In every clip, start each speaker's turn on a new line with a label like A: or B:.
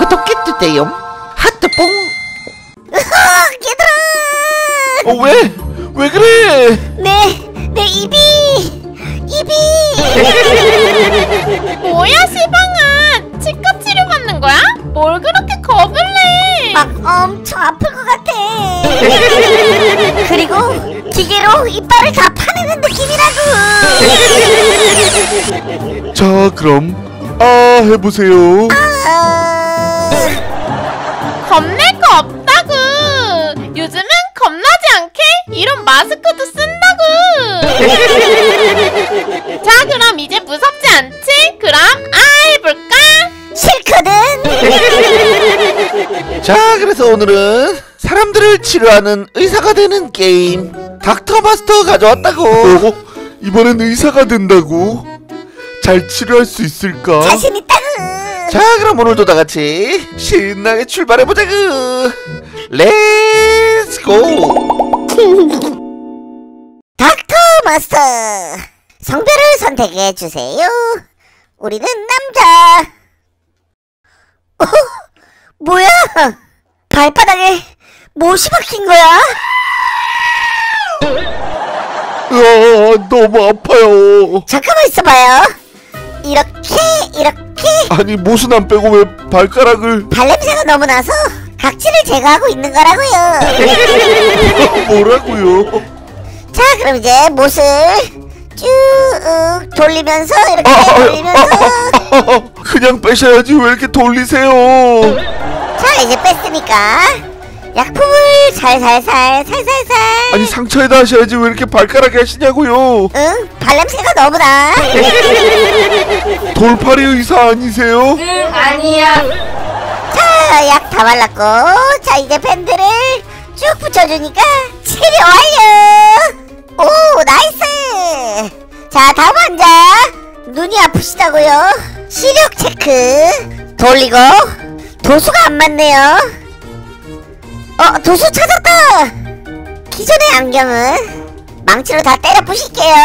A: 구독해주세요. 하트뽕.
B: 얘들아.
A: 왜 그래?
B: 내 입이.
C: 뭐야 시방아, 치과 치료 받는 거야? 뭘 그렇게 겁을 내?
B: 막 엄청 아플 것 같아. 그리고 기계로 이빨을 다 파내는 느낌이라고.
D: 자, 그럼 해보세요.
C: 겁낼 거 없다고. 요즘은 겁나지 않게 이런 마스크도 쓴다고. 자, 그럼 이제 무섭지 않지? 그럼 해볼까?
B: 싫거든.
A: 자, 그래서 오늘은 사람들을 치료하는 의사가 되는 게임 닥터 마스터 가져왔다고.
D: 이번엔 의사가 된다고? 잘 치료할 수 있을까?
B: 자신 있다고.
A: 자, 그럼 오늘도 다 같이 신나게 출발해보자구. 렛츠고.
B: 닥터 마스터, 성별을 선택해주세요. 우리는 남자. 뭐야? 발바닥에 못이 박힌 거야?
D: 너무 아파요.
B: 잠깐만 있어봐요. 이렇게
D: 아니, 못은 안 빼고 왜 발가락을...
B: 발냄새가 너무 나서 각질을 제거하고 있는 거라고요.
D: 뭐라고요?
B: 자, 그럼 이제 못을 쭉 돌리면서 이렇게 돌리면서.
D: 그냥 빼셔야지 왜 이렇게 돌리세요?
B: 자, 이제 뺐으니까 약품을 살살살.
D: 아니, 상처에다 하셔야지 왜 이렇게 발가락에 하시냐고요?
B: 응, 발냄새가 너무 나.
D: 돌팔이 의사 아니세요?
C: 응, 아니야.
B: 자, 약 다 발랐고, 자, 이제 밴드를 쭉 붙여주니까 치료 완료. 오, 나이스. 자, 다음 환자. 눈이 아프시다고요? 시력 체크 돌리고. 도수가 안 맞네요. 도수 찾았다. 기존의 안경은 망치로 다 때려 부실게요.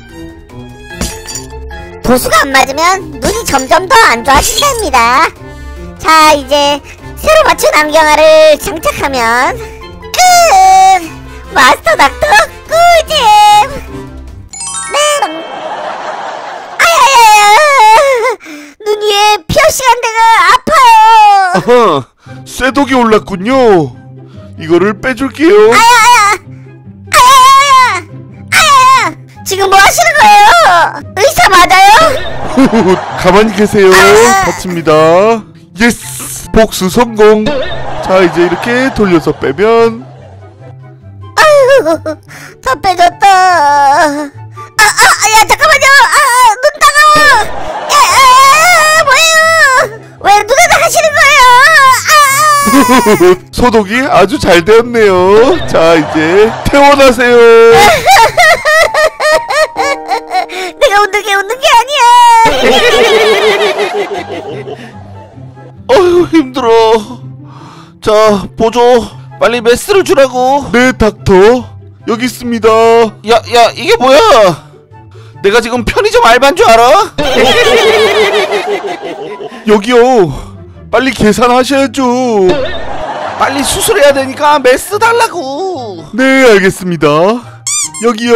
B: 도수가 안 맞으면 눈이 점점 더 안 좋아진답니다. 자, 이제 새로 맞춘 안경알을 장착하면 끝! 마스터 닥터 꿀잼! 네! 아야야야! 눈 위에 피어싱한 데가 아파요!
D: 아하, 쇠독이 올랐군요. 이거를 빼줄게요.
B: 아야야야! 지금 뭐 하시는 거예요? 의사 맞아요?
D: 가만히 계세요. 다칩니다. 예스! 복수 성공. 자, 이제 이렇게 돌려서 빼면.
B: 아유, 다 빼졌다. 야, 잠깐만요. 눈 따가워. 뭐예요? 왜 눈에다 하시는 거예요?
D: 소독이 아주 잘 되었네요. 자, 이제 퇴원하세요.
B: 내가 웃는 게 아니야.
A: 어휴, 힘들어. 자, 보조 빨리 메스를 주라고.
D: 네, 닥터. 여기 있습니다.
A: 야, 이게 뭐야? 내가 지금 편의점 알바인 줄 알아?
D: 여기요. 빨리 계산하셔야죠.
A: 빨리 수술해야 되니까 메스 달라고.
D: 네, 알겠습니다. 여기요.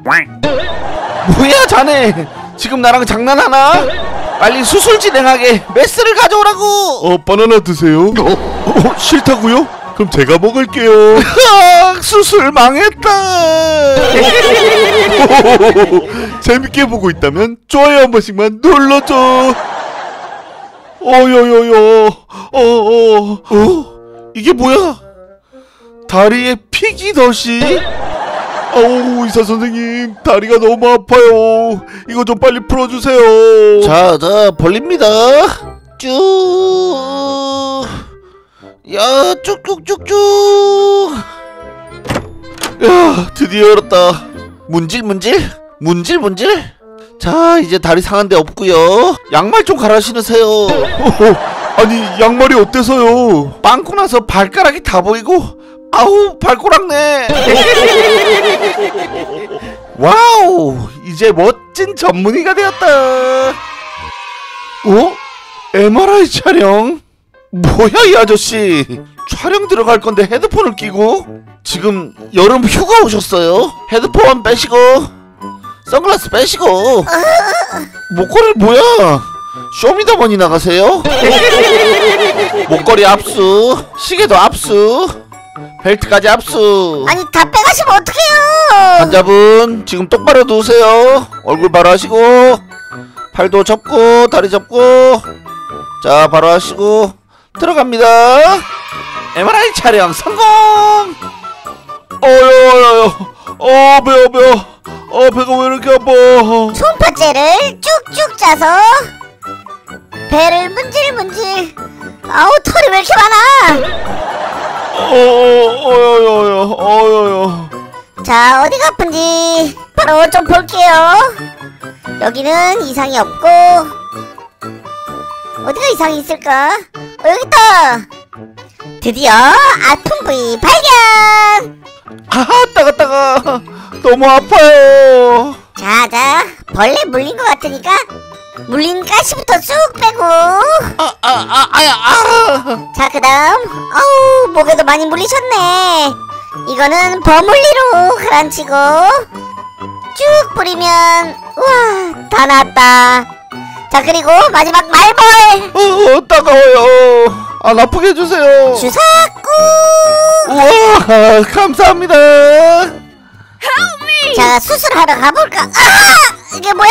A: 뭐야 자네, 지금 나랑 장난하나? 빨리 수술 진행하게 메스를 가져오라고.
D: 바나나 드세요. 싫다고요? 그럼 제가 먹을게요.
A: 수술 망했다.
D: 재밌게 보고 있다면 좋아요 한 번씩만 눌러줘.
A: 이게 뭐야?
D: 다리에 피기 덫이? 아우, 의사 선생님, 다리가 너무 아파요. 이거 좀 빨리 풀어주세요.
A: 자, 벌립니다. 쭉. 야, 쭉쭉쭉쭉. 야, 드디어 열었다. 문질문질. 자, 이제 다리 상한 데 없고요. 양말 좀 갈아 신으세요.
D: 아니, 양말이 어때서요?
A: 빵꾸 나서 발가락이 다 보이고. 아우, 발꼬락네. 와우, 이제 멋진 전문의가 되었다. MRI 촬영? 뭐야 이 아저씨, 촬영 들어갈 건데 헤드폰을 끼고? 지금 여름 휴가 오셨어요? 헤드폰 빼시고 선글라스 빼시고 목걸이 뭐야? 쇼미더머니 나가세요? 목걸이 압수, 시계도 압수, 벨트까지 압수.
B: 아니 다 빼가시면 어떡해요?
A: 환자분 지금 똑바로 누우세요. 얼굴 바로 하시고 팔도 접고 다리 접고. 자 바로 하시고 들어갑니다. MRI 촬영 성공. 배가 왜 이렇게 아파?
B: 초음파째를 쭉쭉 짜서 배를 문질문질. 아우 털이 왜 이렇게 많아? 자 어디가 아픈지 바로 좀 볼게요. 여기는 이상이 없고 어디가 이상이 있을까? 여기 있다. 드디어 아픈 부위 발견.
A: 아하 따가 너무 아파요.
B: 자자 벌레 물린 것 같으니까 물린 가시부터 쑥 빼고. 자 그다음 아우 목에도 많이 물리셨네. 이거는 버물리로 가라앉히고 쭉 뿌리면 우와 다 나았다. 자 그리고 마지막 말벌.
A: 따가워요. 안 아프게 해주세요.
B: 주사 꾹.
A: 우와 감사합니다.
B: 자 수술하러 가볼까? 아 이게 뭐야?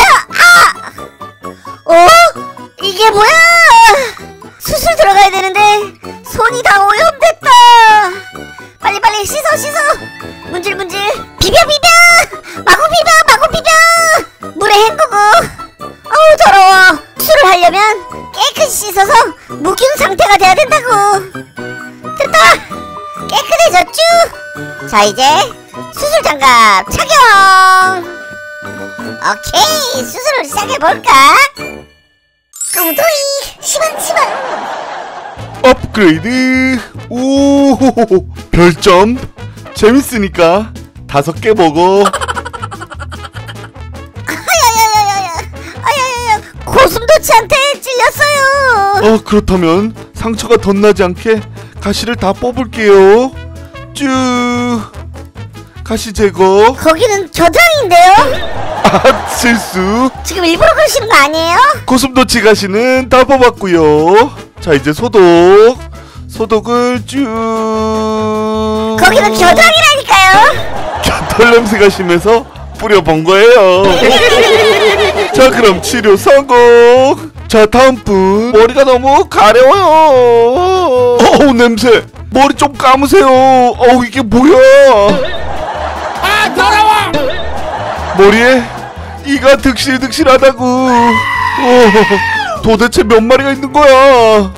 B: 이게 뭐야? 수술 들어가야 되는데 손이 다 오염됐다. 빨리 씻어 문질문질 비벼 마구 비벼 물에 헹구고. 어우 더러워. 수술을 하려면 깨끗이 씻어서 무균 상태가 돼야 된다고. 됐다. 깨끗해졌쥬. 자 이제 수술 장갑 착용. 오케이 수술을 시작해볼까? 꽁도이 시방
D: 업그레이드. 오 별점. 재밌으니까 5개 먹어.
B: 아야야야야야야야야야 고슴도치한테 찔렸어요.
D: 그렇다면 상처가 덧나지 않게 가시를 다 뽑을게요. 쭉. 가시 제거.
B: 거기는 겨드랑이인데요?
D: 실수.
B: 지금 일부러 그러시는 거 아니에요?
D: 고슴도치 가시는 다 뽑았고요. 자 이제 소독을 쭉.
B: 거기는 겨드랑이라니까요.
D: 털 냄새가 심해서 뿌려본 거예요. 자 그럼 치료 성공. 자 다음 분.
A: 머리가 너무 가려워요.
D: 어우 냄새. 머리 좀 감으세요. 어우 이게 뭐야?
A: 더러워.
D: 머리에 이가 득실득실하다고. 도대체 몇 마리가 있는 거야?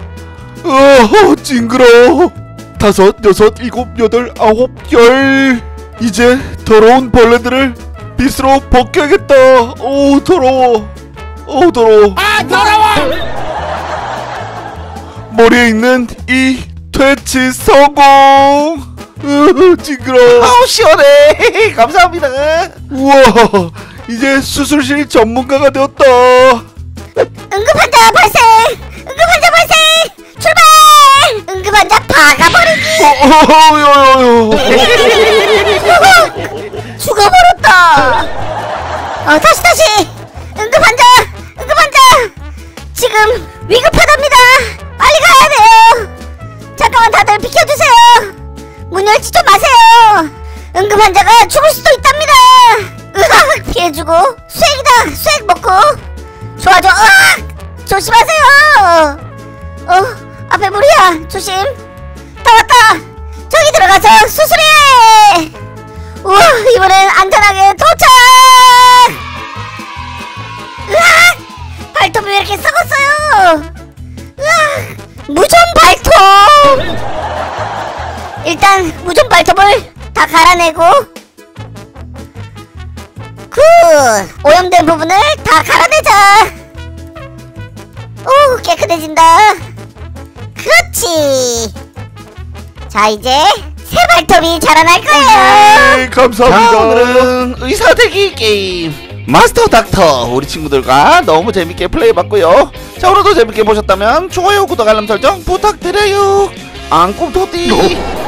D: 징그러워. 5, 6, 7, 8, 9, 10. 이제 더러운 벌레들을 빗으로 벗겨야겠다. 오 더러워. 더러워. 머리에 있는 이 퇴치 성공. 징그러워.
A: 아우 시원해. 감사합니다.
D: 우와 이제 수술실 전문가가 되었다.
B: 응급환자 발생. 출발. 응급환자 박아버리기. 죽어버렸다. 다시 응급환자 지금 위급하답니다. 빨리 가야 돼요. 잠깐만 다들 비켜주세요. 문 열지 좀 마세요. 응급환자가 죽을 수도 있답니다. 으악 피해주고 수액이다. 수액 먹고 좋아 으악 조심하세요. 앞에 물이야. 조심. 다 왔다. 저기 들어가서 수술해. 우와 이번엔 안전하게 도착. 으악 발톱이 왜 이렇게 썩었어요. 으악 무좀 발톱. 일단 무좀 발톱을 다 갈아내고 굿 오염된 부분을 다 갈아내자. 오 깨끗해진다. 그렇지. 자 이제 새 발톱이 자라날 거예요.
D: 감사합니다.
A: 자 오늘은 의사대기 게임. 마스터 닥터 우리 친구들과 너무 재밌게 플레이해봤고요. 자 오늘도 재밌게 보셨다면 좋아요 구독 알람 설정 부탁드려요. 앙꿈토띠